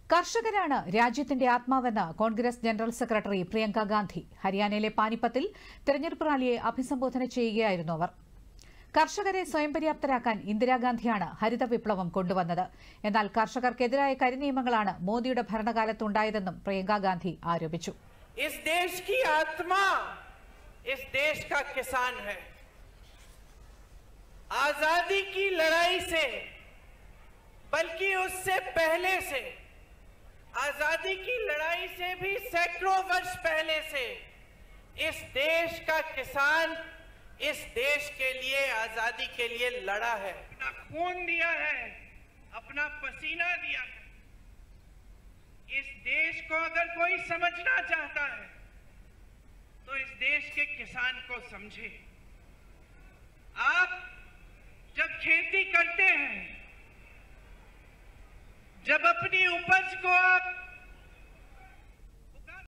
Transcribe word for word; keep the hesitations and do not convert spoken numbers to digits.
കർഷകരാണ് രാജ്യത്തിന്റെ ആത്മാവെന്ന് കോൺഗ്രസ് ജനറൽ സെക്രട്ടറി പ്രിയങ്ക ഗാന്ധി. ഹരിയാനയിലെ പാനിപ്പത്തിൽ തെരഞ്ഞെടുപ്പ് റാലിയെ അഭിസംബോധന ചെയ്യുകയായിരുന്നു അവർ. കർഷകരെ സ്വയം പര്യാപ്തരാക്കാൻ ഇന്ദിരാഗാന്ധിയാണ് ഹരിത വിപ്ലവം കൊണ്ടുവന്നത്. എന്നാൽ കർഷകർക്കെതിരായ കരിനിയമങ്ങളാണ് മോദിയുടെ ഭരണകാലത്തുണ്ടായതെന്നും പ്രിയങ്ക ഗാന്ധി ആരോപിച്ചു. इस देश की आत्मा इस देश का किसान है. आजादी की लड़ाई से बल्कि उससे पहले से, आजादी की लड़ाई से भी सैकड़ों वर्ष पहले से इस देश का किसान इस देश के लिए, आजादी के लिए लड़ा है, अपना खून दिया है, अपना पसीना दिया है. इस देश को अगर कोई समझना चाहता है तो इस देश के किसान को समझे. आप जब खेती करते हैं, जब अपनी उपज को आप